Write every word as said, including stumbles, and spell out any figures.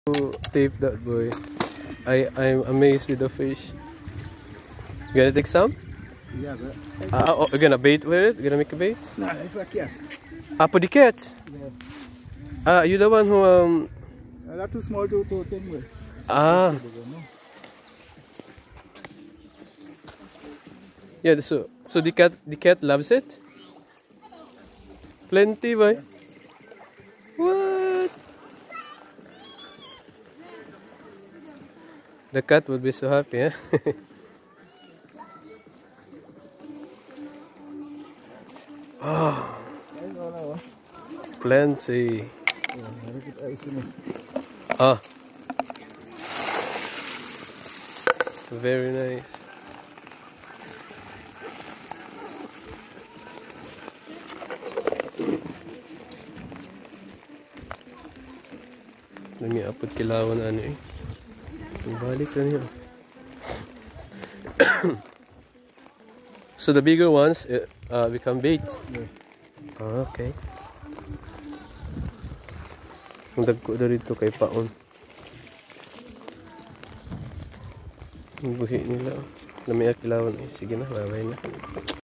Tape that boy. I I'm amazed with the fish. You gonna take some? Yeah, but Ah, oh, you gonna bait with it? You gonna make a bait? no, it's like yes. Ah, for the catch. Yeah. Ah, you the one who um. Uh, that's too small to to thing with. Ah. Yeah. So so the cat the cat loves it. Plenty, boy. What? The cat would be so happy, eh? Oh, plenty. Ah, very nice. Lagi apod kilawan ano eh. Balik na niya. So the bigger ones uh, become bait. Yeah. Ah, okay. Ang dagko na rito kay Paon. Ang buhi nila. Lamay akilawan eh. Sige na, bye-bye na.